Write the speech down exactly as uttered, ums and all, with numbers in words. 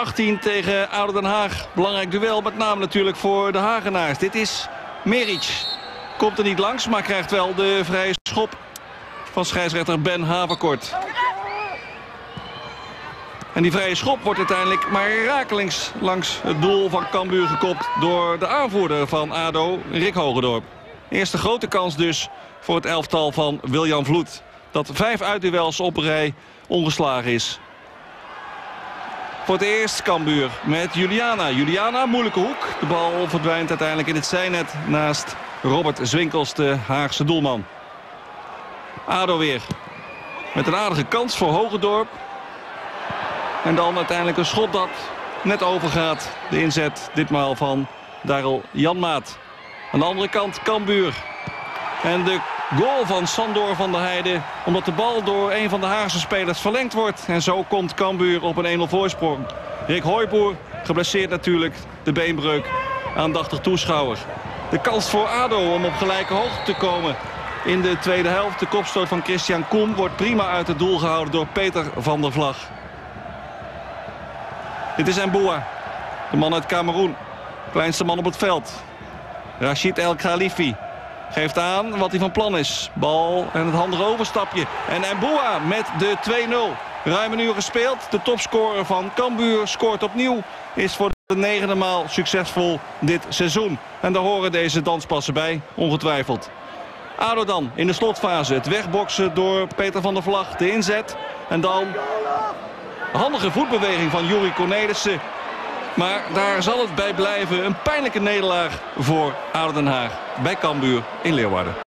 achttien tegen ADO Den Haag. Belangrijk duel, met name natuurlijk voor de Hagenaars. Dit is Meric. Komt er niet langs, maar krijgt wel de vrije schop van scheidsrechter Ben Haverkort. En die vrije schop wordt uiteindelijk maar rakelings langs het doel van Cambuur gekopt door de aanvoerder van ADO, Rick Hogendorp. Eerste grote kans dus voor het elftal van Wiljan Vloed. Dat vijf uitduels op een rij ongeslagen is. Voor het eerst Cambuur met Juliana. Juliana, moeilijke hoek. De bal verdwijnt uiteindelijk in het zijnet naast Robert Zwinkels, de Haagse doelman. ADO weer met een aardige kans voor Hogendorp. En dan uiteindelijk een schot dat net overgaat. De inzet ditmaal van Darryl Janmaat. Aan de andere kant Cambuur. En de goal van Sandor van der Heijden, omdat de bal door een van de Haagse spelers verlengd wordt. En zo komt Cambuur op een één nul voorsprong. Rick Hooiboer, geblesseerd natuurlijk, de beenbreuk, aandachtig toeschouwer. De kans voor ADO om op gelijke hoogte te komen in de tweede helft. De kopstoot van Christian Koem wordt prima uit het doel gehouden door Peter van der Vlag. Dit is Mboua, de man uit Kameroen. Kleinste man op het veld. Rachid El Khalifi geeft aan wat hij van plan is. Bal en het handige overstapje. En Mboua met de twee nul. Ruim een uur gespeeld. De topscorer van Cambuur scoort opnieuw. Is voor de negende maal succesvol dit seizoen. En daar horen deze danspassen bij, ongetwijfeld. ADO dan in de slotfase. Het wegboksen door Peter van der Vlag. De inzet. En dan handige voetbeweging van Juri Cornelissen. Maar daar zal het bij blijven. Een pijnlijke nederlaag voor ADO Den Haag bij Cambuur in Leeuwarden.